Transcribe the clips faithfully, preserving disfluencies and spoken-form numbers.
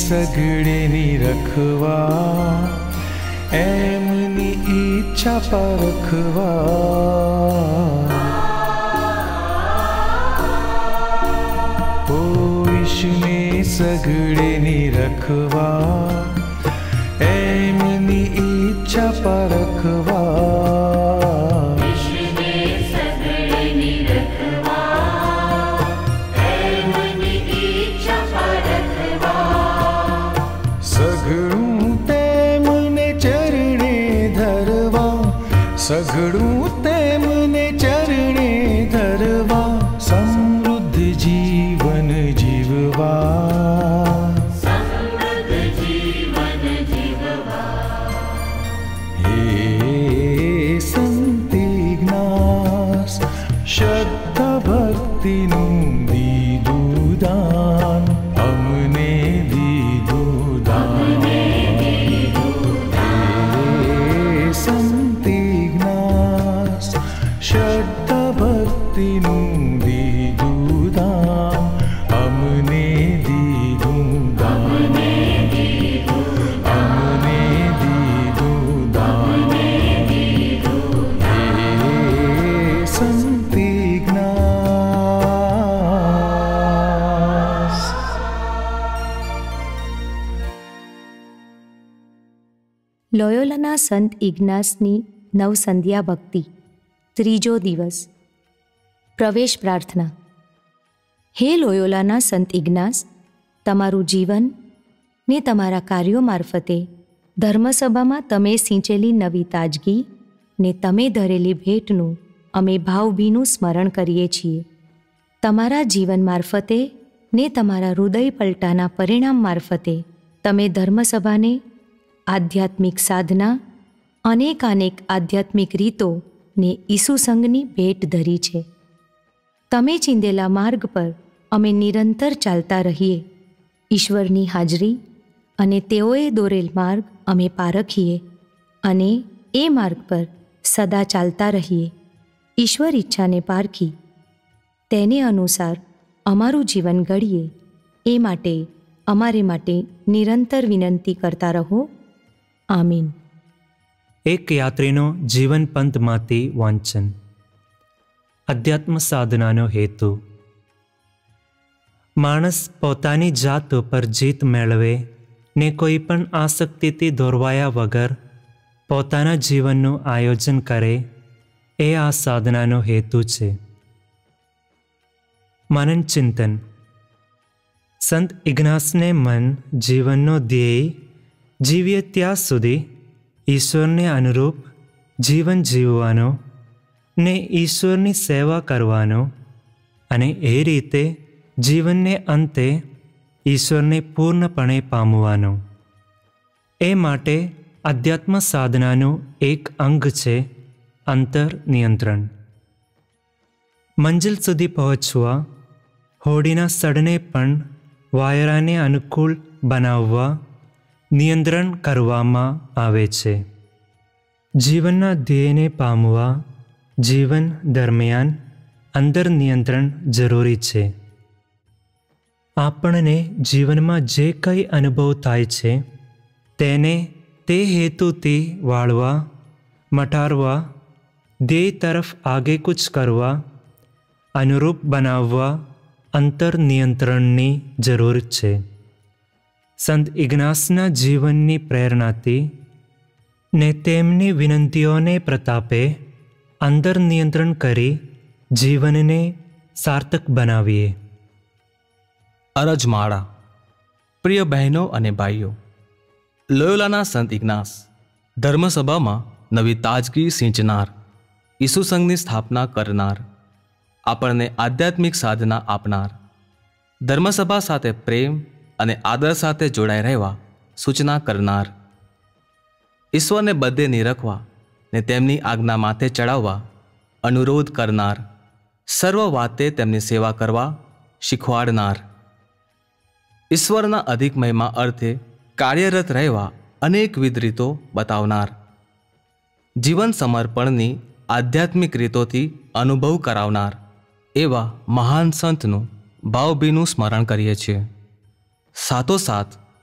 સગડે ની રખવા, એમની ઈચ્છા પરખવા. ઓ ઈશને સગડે ની રખવા, એમની ઈચ્છા પરખવા. સઘળું તેમને ચરણે ધરવા, સમૃદ્ધ જીવન જીવવા. સમૃદ્ધ જીવન જીવવા. હે સંતિજ્ઞાસ, શ્રદ્ધા ભક્તિનું દીધું દાન, અમને દીધું દાન. શ્રદ્ધા ભક્તિનું દીધું દાન, અમને દીધું દાન. અમને દીધું દાન. હે સંતિજ્ઞાસ. લોયોલાના સંત ઇગ્નાસની નવસંધ્યા ભક્તિ, ત્રીજો દિવસ. પ્રવેશ પ્રાર્થના. હે લોયોલાના સંત ઇગ્નાસ, તમારું જીવન ને તમારા કાર્યો મારફતે ધર્મસભામાં તમે સિંચેલી નવી તાજગી ને તમે ધરેલી ભેટનું અમે ભાવભીનું સ્મરણ કરીએ છીએ. તમારા જીવન મારફતે ને તમારા હૃદય પલટાના પરિણામ મારફતે તમે ધર્મસભાને આધ્યાત્મિક સાધના, અનેકાનેક આધ્યાત્મિક રીતો ને ઈસુ સંઘની ભેટ ધરી છે. તમે ચીંદેલા માર્ગ પર અમે નિરંતર ચાલતા રહીએ. ઈશ્વરની હાજરી અને તેઓએ દોરેલ માર્ગ અમે પારખીએ અને એ માર્ગ પર સદા ચાલતા રહીએ. ઈશ્વર ઈચ્છાને પારખી તેને અનુસાર અમારું જીવન ઘડીએ, એ માટે અમારે માટે નિરંતર વિનંતી કરતા રહો. આમીન. એક યાત્રીનો જીવન પંથમાંથી વાંચન. અધ્યાત્મ સાધનાનો હેતુ. માણસ પોતાની જાત ઉપર જીત મેળવે ને કોઈ પણ આસક્તિથી દોરવાયા વગર પોતાના જીવનનું આયોજન કરે, એ આ સાધનાનો હેતુ છે. મનન ચિંતન. સંત ઇગ્નાસને મન જીવનનો ધ્યેય જીવીએ ત્યાં સુધી ઈશ્વરને અનુરૂપ જીવન જીવવાનો ને ઈશ્વરની સેવા કરવાનો અને એ રીતે જીવનને અંતે ઈશ્વરને પૂર્ણપણે પામવાનો. એ માટે અધ્યાત્મ સાધનાનું એક અંગ છે અંતર નિયંત્રણ. મંજિલ સુધી પહોંચવા હોડીના સડને પણ વાયરાને અનુકૂળ બનાવવા નિયંત્રણ કરવામાં આવે છે. જીવનના ધ્યેયને પામવા જીવન દરમિયાન અંતર નિયંત્રણ જરૂરી છે. આપણને જીવનમાં જે કંઈ અનુભવ થાય છે તેને તે હેતુથી વાળવા, મટારવા, ધ્યેય તરફ આગેકૂચ કરવા, અનુરૂપ બનાવવા અંતર નિયંત્રણની જરૂર છે. સંત ઇગ્નાસના જીવનની પ્રેરણાથી ને તેમની વિનંતીઓને પ્રતાપે અંતર નિયંત્રણ કરી જીવનને સાર્થક બનાવીએ. અરજમાળા. પ્રિય બહેનો અને ભાઈઓ, લોયોલાના સંત ઇગ્નાસ ધર્મસભામાં નવી તાજગી સિંચનાર, ઈસુ સંઘની સ્થાપના કરનાર, આપણને આધ્યાત્મિક સાધના આપનાર, ધર્મસભા સાથે પ્રેમ અને આદર સાથે જોડાઈ રહેવા સૂચના કરનાર, ઈશ્વરને બધે નિરખવા ને તેમની આજ્ઞા માથે ચડાવવા અનુરોધ કરનાર, સર્વ વાતે તેમની સેવા કરવા શીખવાડનાર, ઈશ્વરના અધિક મહિમા અર્થે કાર્યરત રહેવા અનેકવિધ રીતો બતાવનાર, જીવન સમર્પણની આધ્યાત્મિક રીતોથી અનુભવ કરાવનાર એવા મહાન સંતનું ભાવભીનું સ્મરણ કરીએ છીએ. સાથોસાથ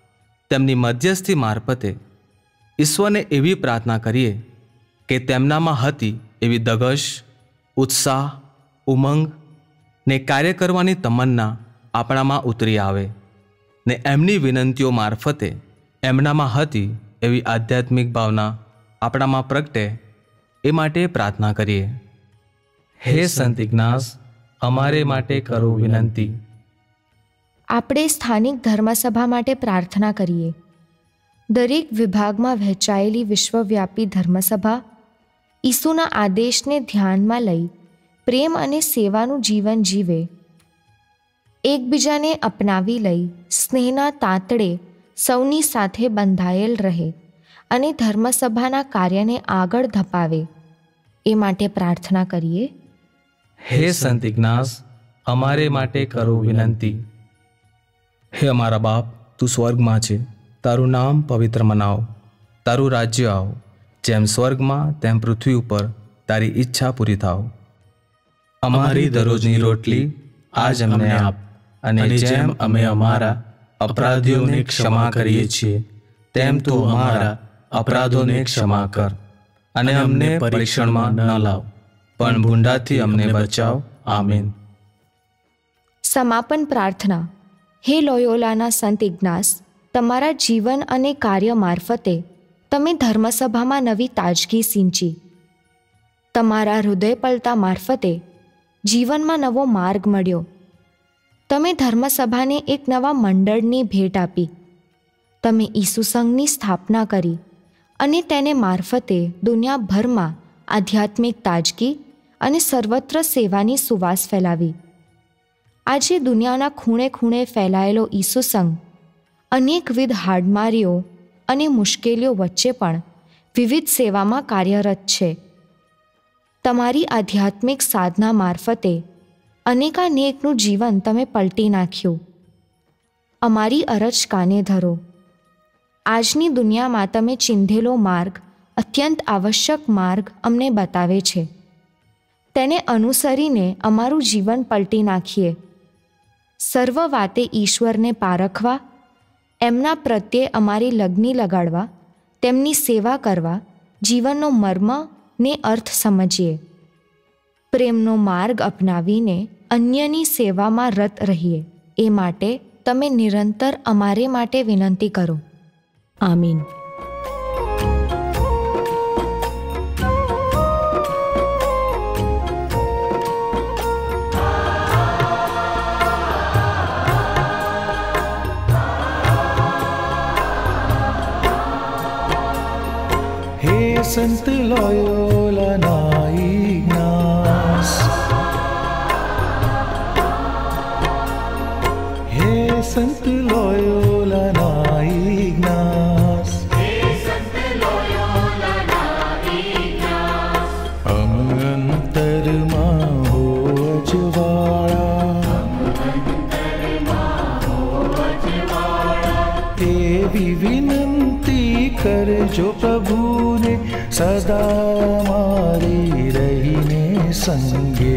તેમની મધ્યસ્થી મારફતે ઈશ્વરને એવી પ્રાર્થના કરીએ કે તેમનામાં હતી એવી દગશ, ઉત્સાહ, ઉમંગ ને કાર્ય કરવાની તમન્ના આપણામાં ઉતરી આવે ને એમની વિનંતીઓ મારફતે એમનામાં હતી એવી આધ્યાત્મિક ભાવના આપણામાં પ્રગટે એ માટે પ્રાર્થના કરીએ. હે સંત ઇગ્નાસ, અમારે માટે કરો વિનંતી. આપણે સ્થાનિક ધર્મસભા માટે પ્રાર્થના કરીએ. દરેક વિભાગમાં વહેંચાયેલી વિશ્વવ્યાપી ધર્મસભા ઈસુના આદેશને ધ્યાનમાં લઈ પ્રેમ અને સેવાનું જીવન જીવે, એકબીજાને અપનાવી લઈ સ્નેહના તાંતડે સૌની સાથે બંધાયેલ રહે અને ધર્મસભાના કાર્યને આગળ ધપાવે, એ માટે પ્રાર્થના કરીએ. હે સંત ઇગ્નાસ, અમારે માટે કરો વિનંતી. હે અમારા બાપ, તું સ્વર્ગમાં છે, તારું નામ પવિત્ર મનાવ, તારું રાજ્ય આવ, જેમ સ્વર્ગમાં તેમ પૃથ્વી ઉપર તારી ઈચ્છા પૂરી થાવ. અમારી દરરોજની રોટલી આજ અમને આપ, અને જેમ અમે અમારા અપરાધીઓને ક્ષમા કરીએ છીએ તેમ તું અમારા અપરાધોને ક્ષમા કર, અને અમને પરીક્ષણમાં ન લાવ, પણ ભૂંડાથી અમને બચાવ. આમીન. સમાપન પ્રાર્થના. હે લોયોલાના સંત ઇગ્નાસ, તમારા જીવન અને કાર્ય મારફતે તમે ધર્મસભામાં નવી તાજગી સિંચી. તમારા હૃદય પલતા મારફતે જીવનમાં નવો માર્ગ મળ્યો. તમે ધર્મસભાને એક નવા મંડળની ભેટ આપી. તમે ઈસુ સંઘની સ્થાપના કરી અને તેને મારફતે દુનિયાભરમાં આધ્યાત્મિક તાજગી અને સર્વત્ર સેવાની સુવાસ ફેલાવી. આજે દુનિયાના ખૂણે ખૂણે ફેલાયેલો ઈસુ સંઘ અનેકવિધ હાડમારીઓ અને મુશ્કેલીઓ વચ્ચે પણ વિવિધ સેવામાં કાર્યરત છે. તમારી આધ્યાત્મિક સાધના મારફતે અનેકાનેકનું જીવન તમે પલટી નાખ્યું. અમારી અરજ કાને ધરો. આજની દુનિયામાં તમે ચિંધેલો માર્ગ અત્યંત આવશ્યક માર્ગ અમને બતાવે છે. તેને અનુસરીને અમારું જીવન પલટી નાખીએ. સર્વ વાતે ઈશ્વરને પારખવા, એમના પ્રત્યે અમારી લગ્ની લગાડવા, તેમની સેવા કરવા, જીવનનો મર્મ ને અર્થ સમજીએ. પ્રેમનો માર્ગ અપનાવીને અન્યની સેવામાં રત રહીએ, એ માટે તમે નિરંતર અમારે માટે વિનંતી કરો. આમીન. હે સંત લોયોલાના ઇગ્નાસ, હે સંત લોયોલાના ઇગ્નાસ, અમ અંતરમાં હો અજવાળા, એવી વિનંતી કરજો પ્રભુને સદા મારી રહીને સંગે.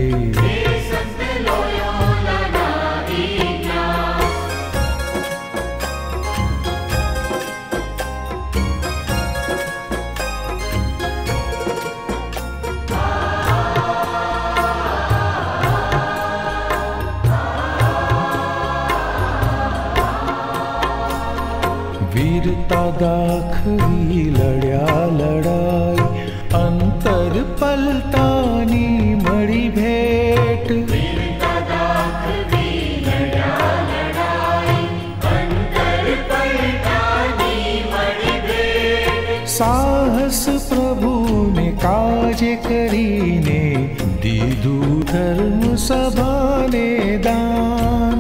વીરતા દાખવી લડ્યા લડાઈ, અંતર પલતાની મળી ભેટ. સાહસ પ્રભુને કાજે કરીને દીધું ધર્મ સભાને દાન.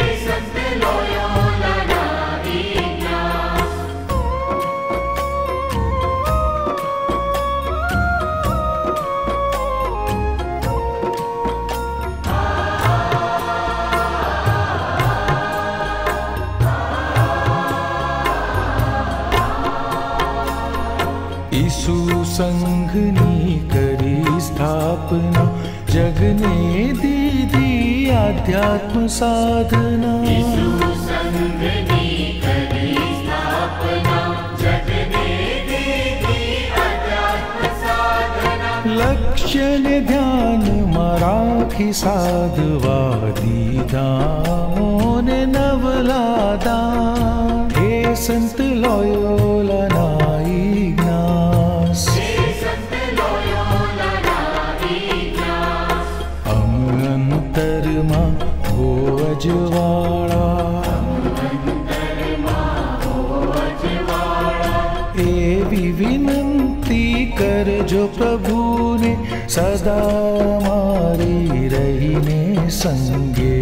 ઈસુ સંઘની કરી સ્થાપના, જગને દીધી આધ્યાત્મ સાધના. મનુષ્યને ધ્યાનમાં રાખી સાધવા દીધામોને નવલાદા. હે સંત લોયોલાના ઇગ્નાસ, અંતરમાં હો અજવાળા. એવી વિનંતી કરજો પ્રભુને સદા મારી રહીને સંગે.